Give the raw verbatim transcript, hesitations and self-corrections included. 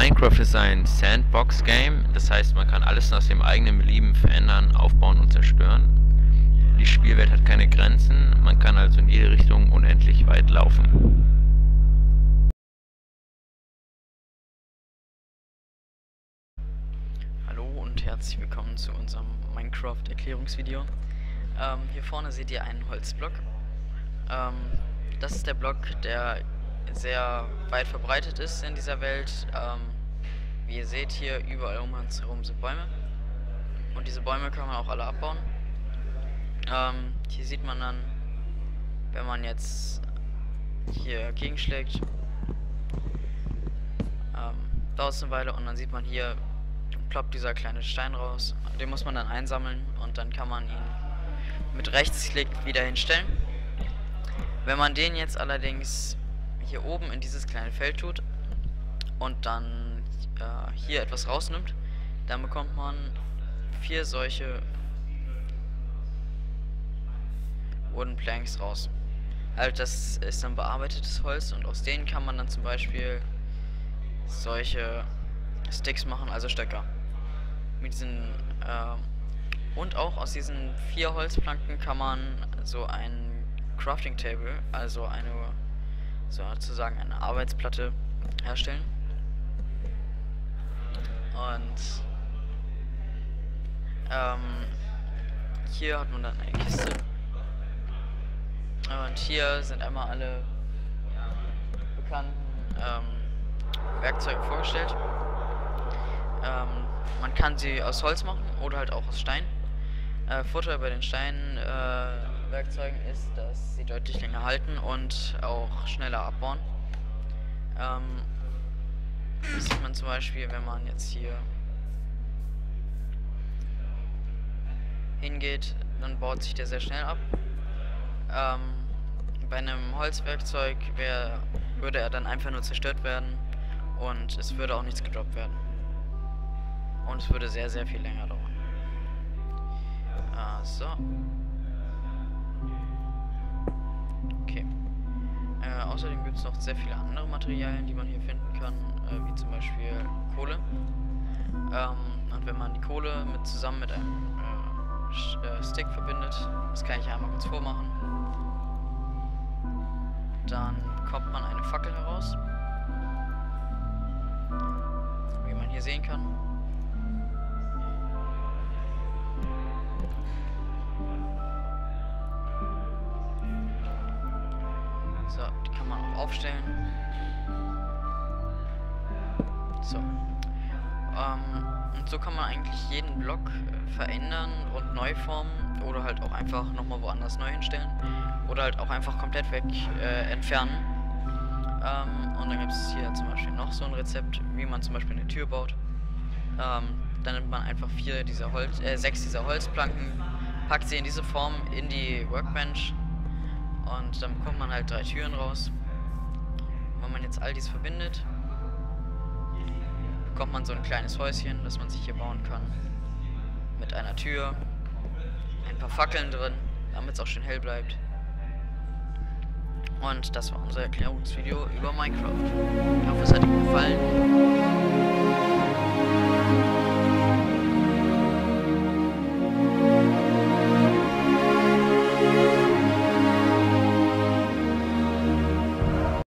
Minecraft ist ein Sandbox-Game, das heißt, man kann alles nach dem eigenen Belieben verändern, aufbauen und zerstören. Die Spielwelt hat keine Grenzen, man kann also in jede Richtung unendlich weit laufen. Hallo und herzlich willkommen zu unserem Minecraft-Erklärungsvideo. Ähm, hier vorne seht ihr einen Holzblock. Ähm, das ist der Block, der sehr weit verbreitet ist in dieser Welt. Ähm, wie ihr seht, hier überall um uns herum sind Bäume. Und diese Bäume kann man auch alle abbauen. Ähm, hier sieht man dann, wenn man jetzt hier gegenschlägt, ähm, dauert es eine Weile und dann sieht man hier, ploppt dieser kleine Stein raus. Den muss man dann einsammeln und dann kann man ihn mit Rechtsklick wieder hinstellen. Wenn man den jetzt allerdings hier oben in dieses kleine Feld tut und dann äh, hier etwas rausnimmt, dann bekommt man vier solche Wooden Planks raus. Also das ist dann bearbeitetes Holz und aus denen kann man dann zum Beispiel solche Sticks machen, also Stöcker. Mit diesen äh, und auch aus diesen vier Holzplanken kann man so ein Crafting Table, also eine sozusagen eine Arbeitsplatte herstellen. Und ähm, hier hat man dann eine Kiste. Und hier sind einmal alle bekannten ähm, Werkzeuge vorgestellt. Ähm, man kann sie aus Holz machen oder halt auch aus Stein. Äh, Vorteil bei den Steinwerkzeugen äh, ist, dass sie deutlich länger halten und auch schneller abbauen. Ähm, das sieht man zum Beispiel, wenn man jetzt hier hingeht, dann baut sich der sehr schnell ab. Ähm, bei einem Holzwerkzeug wär, würde er dann einfach nur zerstört werden und es würde auch nichts gedroppt werden. Und es würde sehr, sehr viel länger dauern. Ah, so. Okay. Äh, außerdem gibt es noch sehr viele andere Materialien, die man hier finden kann, äh, wie zum Beispiel Kohle. Ähm, und wenn man die Kohle mit, zusammen mit einem äh, äh, Stick verbindet, das kann ich ja einmal kurz vormachen, dann bekommt man eine Fackel heraus, wie man hier sehen kann. So, die kann man auch aufstellen. So. Ähm, und so kann man eigentlich jeden Block äh, verändern und neu formen oder halt auch einfach nochmal woanders neu hinstellen oder halt auch einfach komplett weg äh, entfernen. Ähm, und dann gibt es hier zum Beispiel noch so ein Rezept, wie man zum Beispiel eine Tür baut. Ähm, dann nimmt man einfach vier dieser Holz, äh, sechs dieser Holzplanken, packt sie in diese Form in die Workbench und dann bekommt man halt drei Türen raus. Wenn man jetzt all dies verbindet, bekommt man so ein kleines Häuschen, das man sich hier bauen kann. Mit einer Tür, ein paar Fackeln drin, damit es auch schön hell bleibt. Und das war unser Erklärungsvideo über Minecraft. Ich hoffe, es hat Ihnen gefallen.